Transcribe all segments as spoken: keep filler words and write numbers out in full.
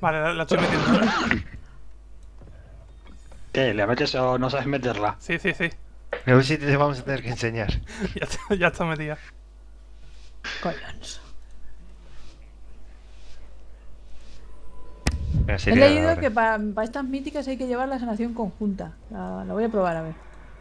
Vale, la, la estoy metiendo. ¿Eh? ¿Qué? ¿Le metes o no sabes meterla? Sí, sí, sí. A ver si te vamos a tener que enseñar. Ya está, ya está metida. Coños. Venga, He sería leído ahora. que para, para estas míticas hay que llevarlas en acción conjunta. La, la voy a probar a ver.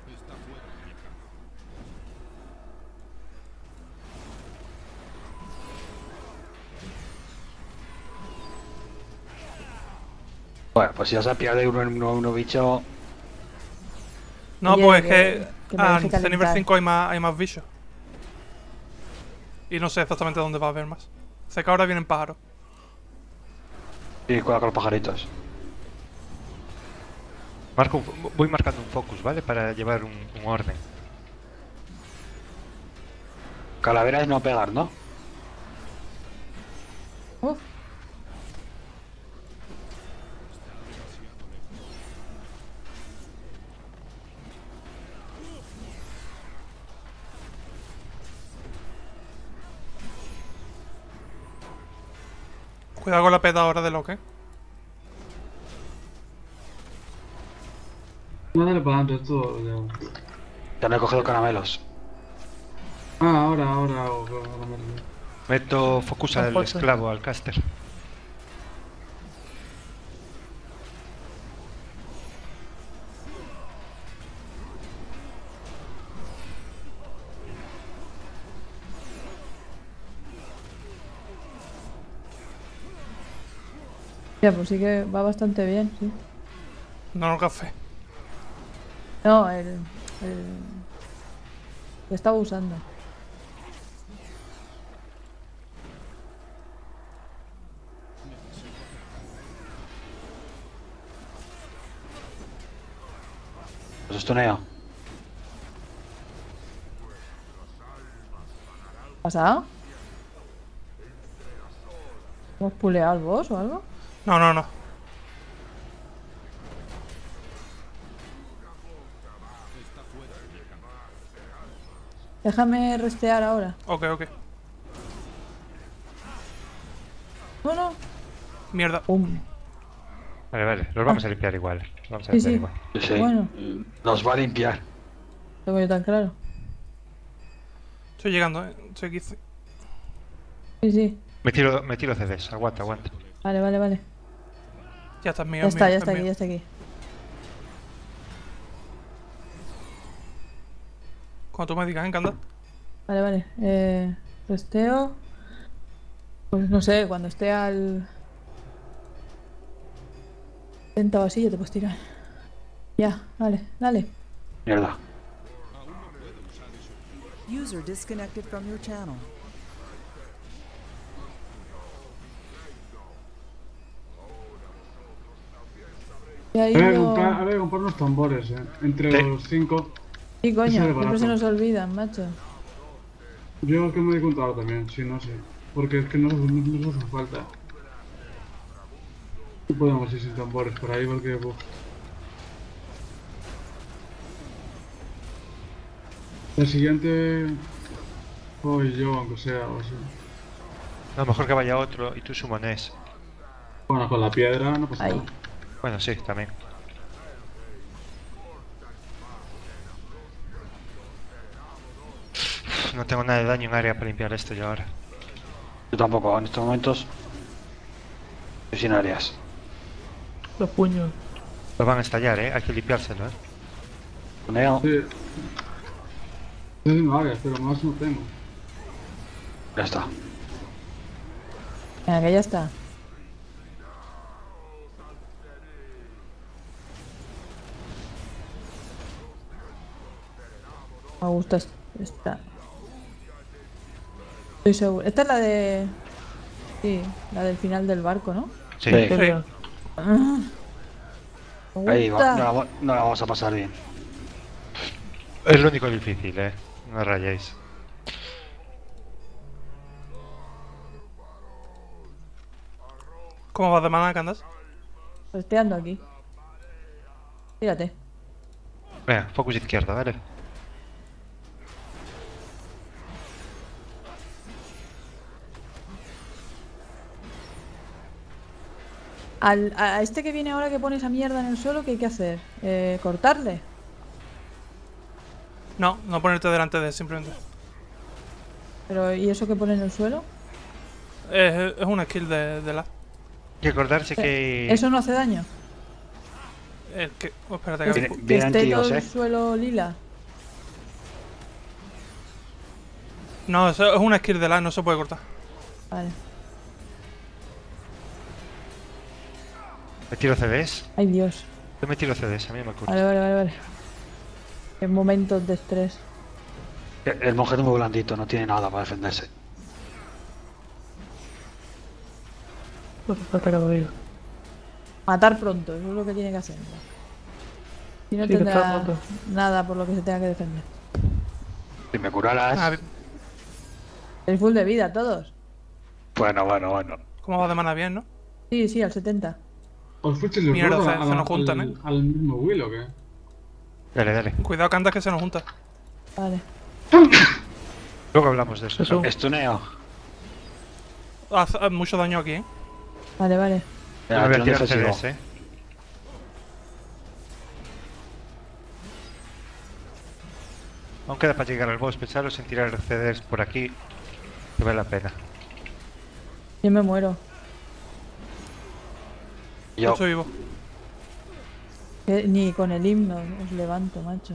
Bueno, pues si vas a pillar de uno en uno, uno bicho. No, Oye, pues es que- que, que me ah, deje en nivel calentar. cinco hay más, hay más bichos. Y no sé exactamente dónde va a haber más. Sé que ahora vienen pájaros. Y cuidado con los pajaritos. Marco un fo- voy marcando un focus, ¿vale? Para llevar un, un orden. Calaveras no pegar, ¿no? Uf, Cuidado con la peta ahora de Loque. No, dale para adelante, esto ya. Ya no he cogido caramelos. Ah, ahora, ahora hago caramelo. Meto focus al Tampoco. esclavo, al caster. ya, pues sí que va bastante bien, sí. No, no, café. No, el. el que estaba usando. Los estuneo. ¿Pasado? ¿Hemos puleado al boss o algo? No, no, no. Déjame restear ahora. Ok, ok. No, no. Mierda. Pum. Vale, vale, los vamos a limpiar igual. Los vamos a Sí, limpiar sí. igual. Sí, sí. Bueno, Nos va a limpiar. tengo yo tan claro. Estoy llegando, eh. Estoy aquí. Sí, sí. Me tiro, me tiro C Ds, aguanta, aguanta. Vale, vale, vale. Ya está, es mío. Ya es está, mío, ya es está aquí, mío. ya está aquí. Cuando tú me digas, encanta. Vale, vale. Eh, resteo. Pues no sé, cuando esté al. setenta o así, ya te puedes tirar. Ya, vale, dale. Mierda. User disconnected from your channel. Ya Habría que ido... comprar, habría que comprar unos tambores, eh. Entre Sí. los cinco. Sí, coño, Sale siempre barato. se nos olvidan, macho. Yo que me he contado también, sí, no sé. Porque es que no, no, no nos hace falta. No podemos ir sin tambores por ahí porque. Uf. El siguiente. Voy yo, aunque sea, o sea. A lo mejor que vaya otro y tú sumones. Bueno, con la piedra no pasa Ahí. nada. Bueno, sí, también. No tengo nada de daño en área para limpiar esto yo ahora. Yo tampoco, en estos momentos. Estoy sin áreas. Los puños. Lo van a estallar, eh. Hay que limpiárselo, eh. Estuneo. Sí. Estoy haciendo áreas, pero más no tengo. Ya está. Venga, que ya está. Me gusta es- esta. Estoy seguro. Esta es la de. Sí, la del final del barco, ¿no? Sí. Sí. Sí. Ah, me Ahí va. gusta. No la, va- no la vamos a pasar bien. Es lo único difícil, eh. No rayéis. ¿Cómo vas de mana, que andas? Resteando aquí. Fíjate. Venga, focus izquierda, ¿vale? Al, a este que viene ahora que pone esa mierda en el suelo, ¿qué hay que hacer? Eh, ¿Cortarle? No, no ponerte delante de él, simplemente. Pero, ¿y eso que pone en el suelo? Es, es una skill de, de la. Hay que acordarse que... ¿Eso no hace daño? El que. Oh, espérate, Que, que Viene- que vienen esté tíos, todo eh. el suelo lila. No, eso es una skill de la, no se puede cortar. Vale. Me tiro C Ds. Ay, Dios. Yo me tiro C Ds, a mí me ocurre. Vale, vale, vale, vale. En momentos de estrés. El el monje es muy blandito, no tiene nada para defenderse. Matar pronto, eso es lo que tiene que hacer. Si no Sí, que está tendrá roto. nada por lo que se tenga que defender. Si me curaras... Ah, bien. El full de vida, todos. Bueno, bueno, bueno. ¿Cómo va de mana bien, no? Sí, sí, al setenta. ¿Os fuisteis los Mierda, dos se- a- se a- nos juntan, al, ¿eh? al mismo Will o qué? Dale, dale. Cuidado, Candas, que se nos junta. Vale. Luego hablamos de eso. Eso. Estuneo. Hace hace mucho daño aquí, ¿eh? Vale, vale. Me voy a tirón tirar C defensivo. Ds, eh. Aún queda para llegar al boss, pensaros en tirar C Ds por aquí, que vale la pena. Yo me muero. Yo Yo, estoy vivo. Que ni con el himno os levanto, macho.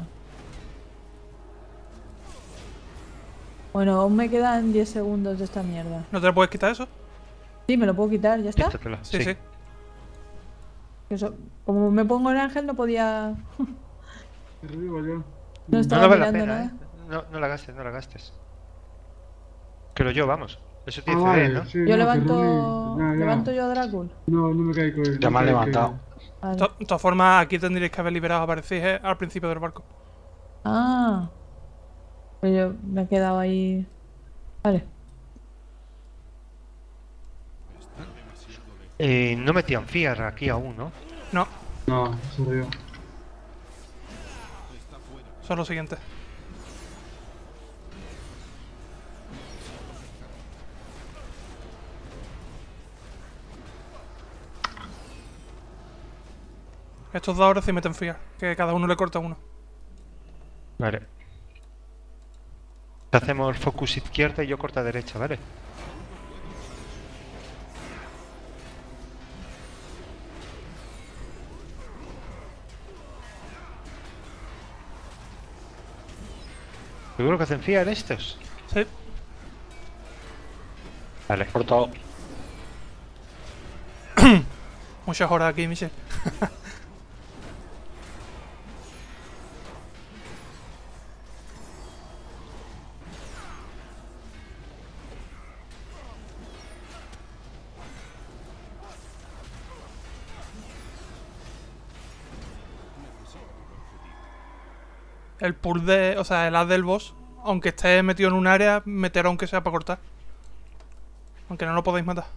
Bueno, aún me quedan diez segundos de esta mierda. ¿No te le puedes quitar eso? Sí, me lo puedo quitar, ¿ya está? Quítatelo. Sí, sí. Eso, como me pongo en ángel no podía... Te revivo yo. No No, estaba no vale la mirando pena, nada. eh. No, no la gastes, no la gastes. Que lo yo, vamos. Eso Ah, tiene C D, vale, ¿no? sí, Yo no, que levanto... Rooney- ya, ya. Levanto yo a Drácula. No, no me caigo. ya me han levantado. Vale. To- De todas formas, aquí tendríais que haber liberado a Parecige al principio del barco. Ah. Pues yo me he quedado ahí... Vale. Eh, no metían Fear aquí aún, ¿no? No, No, se río. son los siguientes. Estos dos ahora sí meten fiar, que cada uno le corta uno. Vale. Hacemos focus izquierda y yo corta derecha, ¿vale? ¿Seguro que hacen Fear estos? Sí, Vale. Corto. muchas horas aquí, Michel. El pull de. O sea, el as del boss, aunque esté metido en un área, meter aunque sea para cortar. Aunque no lo podáis matar.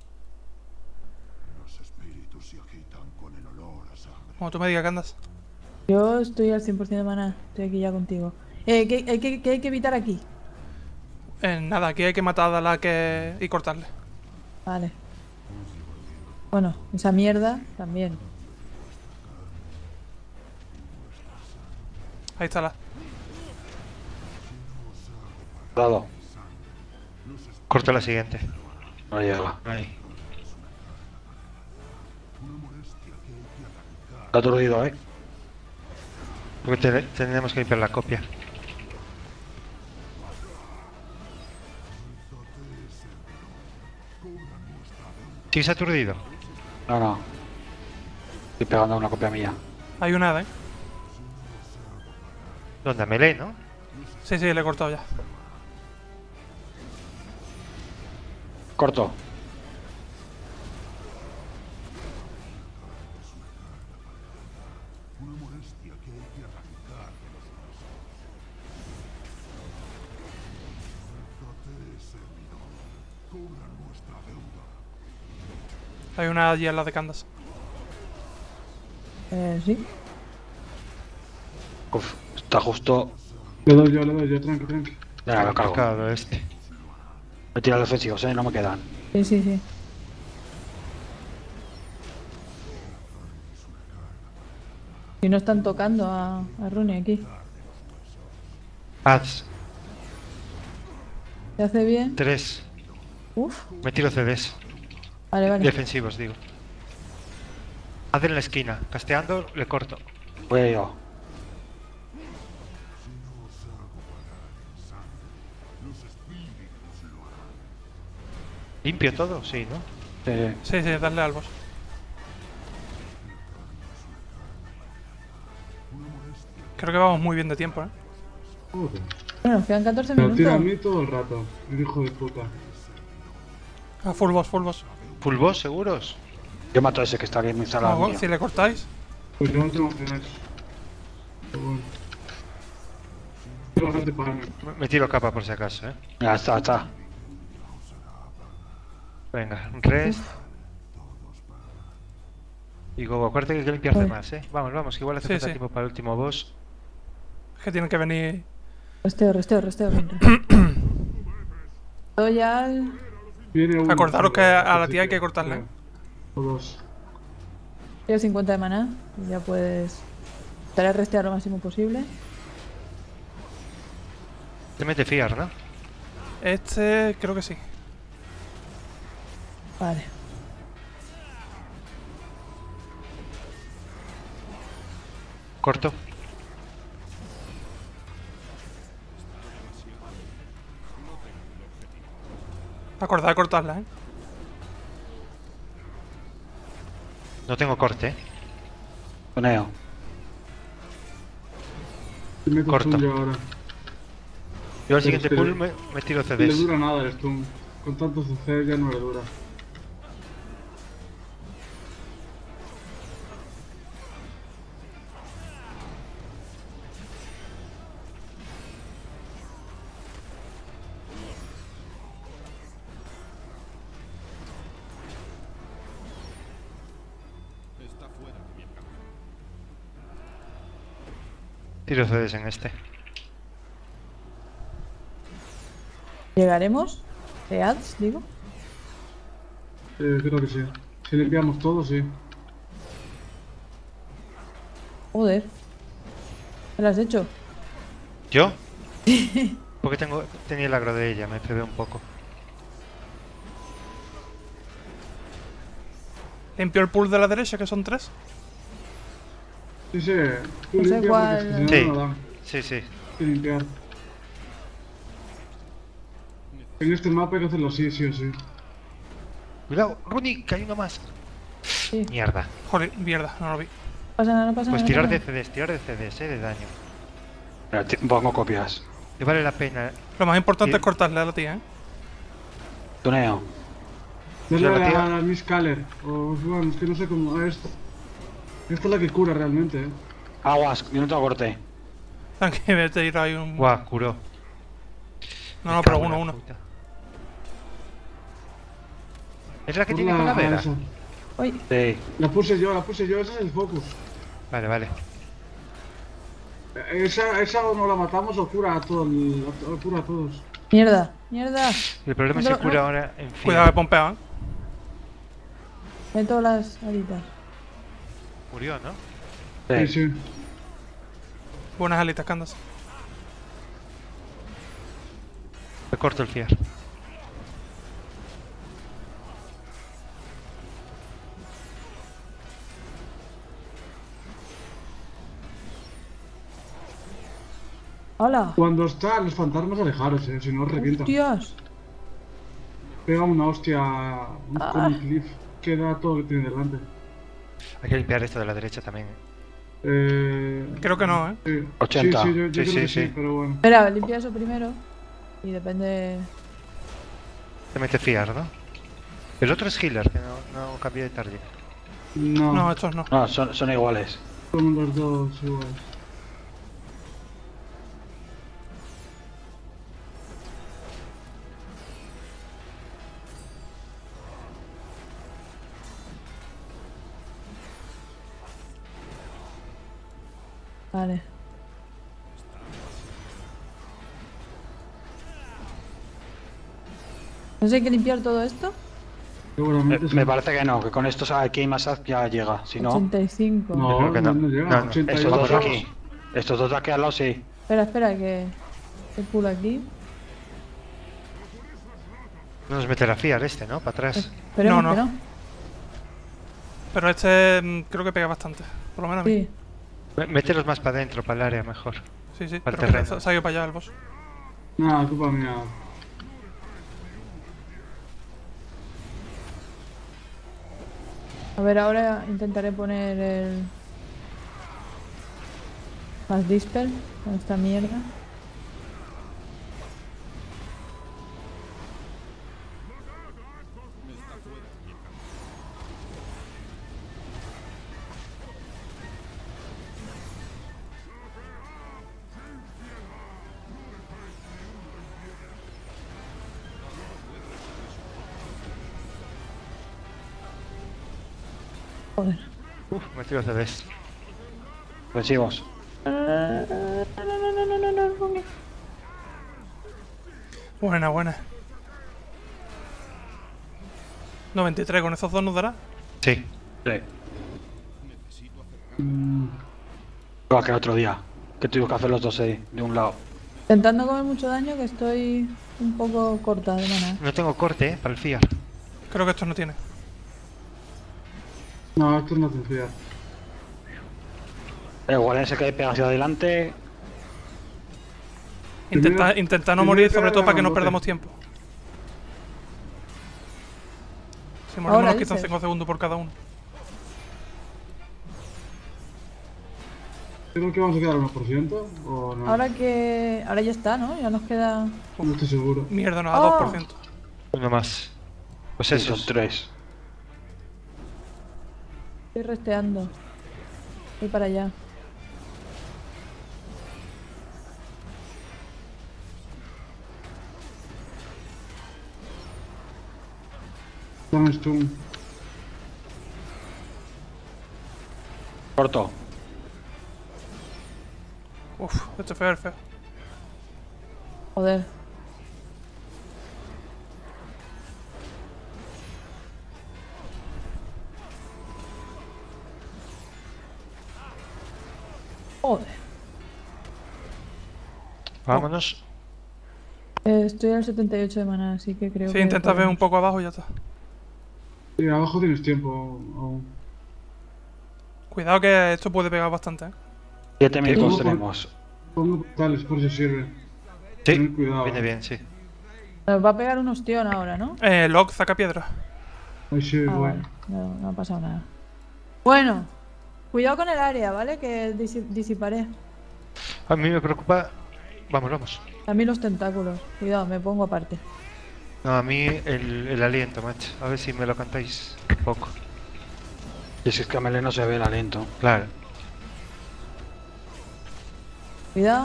Como tú me digas que andas. Yo estoy al cien por cien de maná. Estoy aquí ya contigo. Eh, ¿qué, hay que, qué hay que evitar aquí? Eh, nada, aquí hay que matar a Dala que... y cortarle. Vale. Bueno, esa mierda también. Ahí está la. Dado. Corta la siguiente. No llega. Ahí. Está aturdido, eh. Porque te- tenemos que limpiar la copia. ¿Sigues aturdido? No, no. Estoy pegando a una copia mía. Hay una, ¿eh? ¿Dónde? A melee, ¿no? Sí, sí, le he cortado ya. Corto. Hay una allí en la de Candas. Eh, sí. Uf, está justo. Le doy yo, le doy yo, tranqui, tranqui. Ya, lo cargo. Complicado este. Me he tirado defensivos, eh. No me quedan. Sí, sí, sí. Si no están tocando a, a Rooney aquí. Ads, ¿Se hace bien? tres. Uf. Me tiro C Ds. Vale, vale. Defensivos, digo. Haz en la esquina. Casteando, le corto. Voy yo. ¿Limpio todo? Sí, ¿no? Sí, Sí, sí, darle al boss. Creo que vamos muy bien de tiempo, ¿eh? Joder. Bueno, nos quedan catorce Me tira a minutos. mí todo el rato, el hijo de puta. Ah, full boss, full boss. ¿Full boss, seguros? yo mato a ese que está aquí en mi sala. Ah, mío. si le cortáis. Pues yo no tengo que ver. Pero bueno. Tengo bastante para mí. Me- Me tiro capa por si acaso, ¿eh? Ya está, está. Venga, rest. Y Gogo, acuérdate que hay que limpiarse Vale. más, ¿eh? Vamos, vamos, que igual hace Sí, falta sí. tiempo para el último boss. Es que tienen que venir. Resteo, resteo, resteo. Mientras. Estoy al... Viene uno. Acordaros que a la Así tía hay que cortarle. sí. O dos. Tengo cincuenta de maná. Y ya puedes... Estaré a restear lo máximo posible. Te mete fiar, ¿no? Este, creo que sí. Vale. Corto. Acordad de cortarla, ¿eh? No tengo corte, ¿eh? Tuneo. Te meto Corto. stun yo ahora. Yo al siguiente Pero- pull me, me tiro No le C Ds. dura nada el stun. Con tanto C C ya no le dura. Tiro C Ds en este. ¿Llegaremos? ¿De ads, digo? Eh, creo que sí. Si limpiamos todo, sí. Joder. ¿Qué lo has hecho? ¿Yo? Porque tengo, tenía el agro de ella, me cebé un poco. Limpio el pool de la derecha, que son tres. Sí, sí. Tú No sé limpia cuál- porque si Sí. no, no dan Sí, sí. que limpiar. En este mapa hay que hacerlo así, sí o sí. Cuidado, Rooney, que hay uno más. Sí. Mierda. Joder, mierda, no lo vi. No pasa nada, no pasa Pues nada. tirar no de pasa C Ds, tirar de C Ds, eh, de daño. Mira, ti- pongo copias. Le vale la pena. Lo más importante Sí. es cortarle a la tía, ¿eh? Tuneo. Dale la a tía- la Miss Caller. O bueno, es que no sé cómo. A esta. Esta es la que cura realmente, eh. Aguas, yo no tengo corte. Tranqui, vete a ir ahí un. Guau, curó. No, Me no, pero cago en uno, la uno. puta. ¿Es la que Pon tiene la- a calavera? esa. Uy, Sí. La puse yo, la puse yo, ese es el focus. Vale, vale. Eh, Esa, esa o no la matamos o cura a, todo el- a to- cura a todos. mierda, mierda. El problema es No, que cura no. ahora en fin. Cuidado de pompeo, ¿eh? Meto las alitas. Murió, ¿no? Sí, Sí. sí. Buenas alitas, Candas. Le corto el fiar. ¡Hola! Cuando están los fantasmas, alejaros, eh, si no os revientan. ¡Hostias! Pega una hostia un- con Ah. un cliff que da todo lo que tiene delante. Hay que limpiar esto de la derecha también. Eh, Creo que no, ¿eh? sí. ochenta. Sí, sí, yo, yo Sí, creo sí, que sí, sí. pero bueno. Espera, limpia eso primero. Y depende... Se mete fiar, ¿no? El otro es healer, que no, no cambia de target. No, No, estos no. No, son, son iguales. son los dos iguales. Vale. ¿No sé, hay que limpiar todo esto? Seguramente Eh, sí. me parece que no, que con estos aquí hay más ya llega. Si no, ochenta y cinco. No, Yo creo que no, no. no llega. No, no. ochenta y estos dos ocho. aquí. Estos dos de aquí al lado sí. Espera, espera, que se pula aquí. No nos meterá fiar este, ¿no? Para atrás. Esperemos No, que no. no. Pero este mm, creo que pega bastante. Por lo menos a mí. Sí. M- Mételos más para adentro, para el área mejor. Sí, sí. Para Pero el que se, terreno. se ha ido para allá el boss. Nada, culpa mía. A ver, ahora intentaré poner el... Más dispel con esta mierda. Joder. Uf, me tiro C Ds. Ofensivos. No, no, no, no, no, no, no, Rumi. Buena, buena. noventa y tres, con esos dos nos dará. Sí. Sí. Mm, Igual que el otro día. Que tuvimos que hacer los dos ahí, de un lado. Intentando comer mucho daño, que estoy un poco corta de mana. No tengo corte, ¿eh? Para el fiar. Creo que esto no tiene. No, esto no te fías. Eh, igual ese que pega hacia adelante. Intenta, Primero- intenta no primero morir, pega sobre todo para que no grandote. perdamos tiempo. Si morimos Ahora nos quitan dices. cinco segundos por cada uno. Creo que vamos a quedar al uno por ciento o no. Ahora que... Ahora ya está, ¿no? Ya nos queda... No estoy seguro. Mierda, nos da Oh. dos por ciento. Uno más. Pues Sí, eso. son tres. Estoy resteando. Voy para allá. Dame stun. Corto. Uf, esto es feo, es feo. Joder. Joder. Vámonos. Eh, estoy al setenta y ocho de mana, así que creo Sí, que... intenta ver un podemos. poco abajo y ya está. Sí, abajo tienes tiempo aún. Cuidado que esto puede pegar bastante, ¿eh? Siete minutos Sí. tenemos. Pongo portales por si sirve. Sí. Ten cuidado. Viene bien, sí. Nos va a pegar un ostión ahora, ¿no? Eh, Locke, saca piedra. Ahí sí, Ah, voy. vale. No, no ha pasado nada. Bueno. Cuidado con el área, ¿vale? Que disi- disiparé. A mí me preocupa... Vamos, vamos. A mí los tentáculos. Cuidado, me pongo aparte. No, a mí el, el aliento, macho. A ver si me lo cantáis un poco. Y si es que a Mele no se ve el aliento. Claro. Cuidado.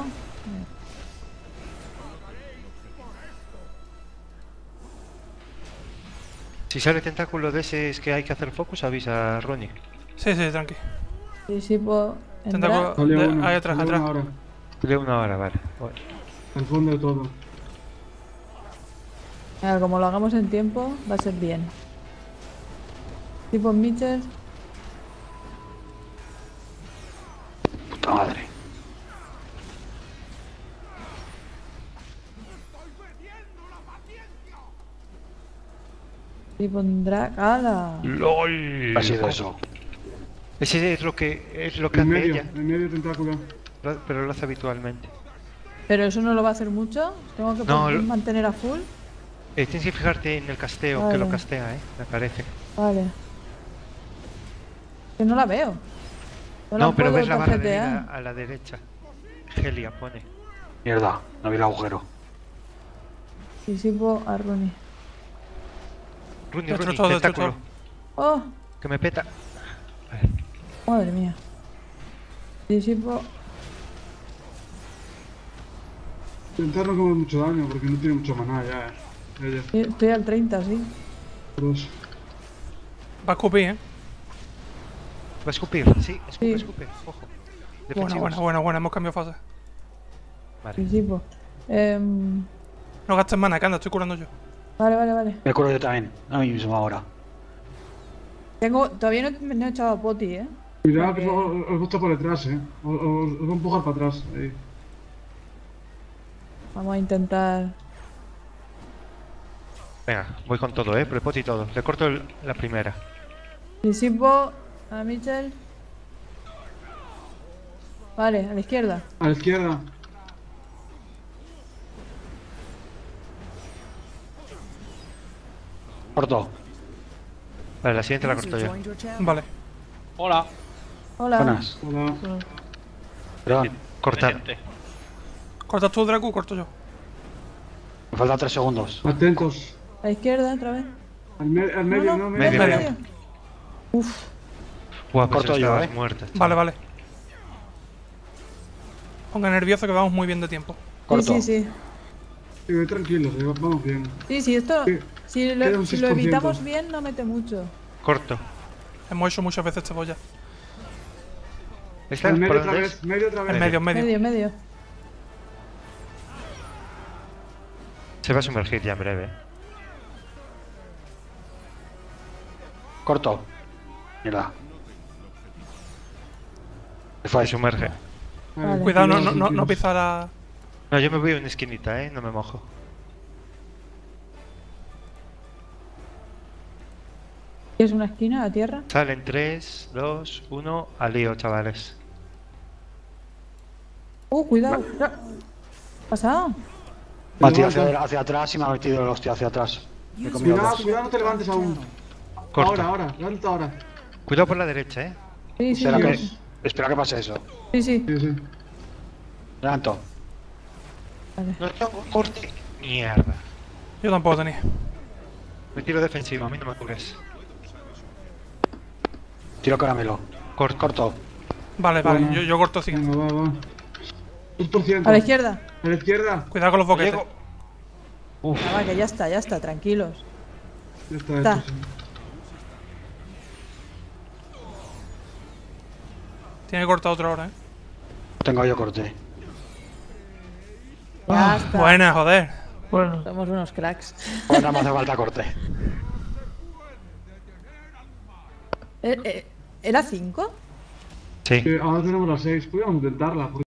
Si sale tentáculo de ese es que hay que hacer focus, avisa a Ronnie. Sí, sí, tranqui. Disipo. Tentáculo- Entrar. Salió De- uno. ahí atrás, salió atrás. uno ahora. De una hora, vale. Bueno. Al fondo de todo. Venga, como lo hagamos en tiempo, va a ser bien. Tipo Mitchell. Puta madre. Tipo Drag. ¡Hala! ¡Lol! Ha sido eso. Ese es lo que es lo que En hace medio, ella, en medio tentáculo. lo- pero lo hace habitualmente. Pero eso no lo va a hacer mucho. Tengo que No, pon- lo- mantener a full. Eh, tienes que fijarte en el casteo, que Vale. lo castea, ¿eh? Me parece. Vale. Que no la veo. No, No, la pero puedo ves la barra de tarjetear. vida a la derecha. Helia pone. Mierda, no vi el agujero. Disipo a Rooney. Rooney, Destructor, Rooney, destructor. tentáculo. ¡Oh! Que me peta. Madre mía. Disipo. Intentar no comer mucho daño porque no tiene mucho maná ya, eh. Ella. Sí, estoy al treinta, sí. Dos. Va a escupir, ¿eh? Va a escupir, sí, escupe, Sí. escupe. Ojo. Buena, Defensivos. buena, buena, buena. Hemos cambiado fase. Vale. Disipo. Em, No gastes mana, que anda, estoy curando yo. vale, vale, vale. Me curo yo también, a mí mismo ahora. Tengo, todavía no, no he echado a Poti, ¿eh? Cuidado que Porque- os, os gusta por detrás, eh. Os, os, os va a empujar para atrás. Ahí. Vamos a intentar... Venga, voy con todo, eh. Prepot y todo. Le corto el- la primera. Disipo a Mitchell. Vale, a la izquierda. A la izquierda. Corto. Vale, la siguiente la corto User yo. joined your channel. Vale. Hola. Hola. Buenas. Hola. Perdón. Cortar. Presente. ¿Cortas tú, Dracu? Corto yo. Me faltan tres segundos. Atentos. A la izquierda, otra vez. Al, me- al medio, no, no, no, medio, medio. medio. Uf, Buah, pues Corto yo, estabas eh. muerta. Vale, vale. Ponga nervioso que vamos muy bien de tiempo. Corto. sí, sí, sí. Sí, voy tranquilos, eh, vamos bien. Sí, sí, esto... Sí, Si queda lo, un si lo seis por ciento. evitamos bien, no mete mucho. Corto. Hemos hecho muchas veces cebolla. ¿Esta Al por medio otra dónde vez, es? medio otra vez. En medio, en medio. Medio, medio. Se va a sumergir ya en breve. Corto. Mira. Se Se fue. sumerge. Vale. Cuidado, no, no, no, tranquilos. no pisar a... No, yo me voy a una esquinita, eh. No me mojo. ¿Es una esquina a tierra? Salen tres, dos, uno. Al lío, chavales. Uh, cuidado. No. ¿Qué ha pasado? Me ha tirado Levanta. hacia, hacia atrás y me ha metido el hostia hacia atrás. Me he User comido Cuidado, dos. cuidado, no te levantes aún. Corto. Ahora, ahora, levanta ahora. Cuidado por la derecha, eh. Sí, sí, Espera que, sí. espera que pase eso. Sí, sí. Sí, sí. Levanto. Vale. No tengo corte. Mierda. Yo tampoco tenía. Me tiro defensivo, a mí no me cubres. Tiro caramelo. Corto. Corto. Vale, vale. Bueno. Yo, yo corto siguiente. Venga, va, va. dos por ciento. A la izquierda. A la izquierda. Cuidado con los boquetes. Llego. Ah, va, que ya está, ya está, tranquilos. Ya está, Está. hecho, sí. Tiene que cortar otra hora, ¿eh? Tengo yo corte. Ya está. Buena, joder. Somos unos cracks. Pues nada más hace falta corte. Eh, eh, ¿Era cinco? Sí. Sí, ahora tenemos las seis. Podríamos intentarla. porque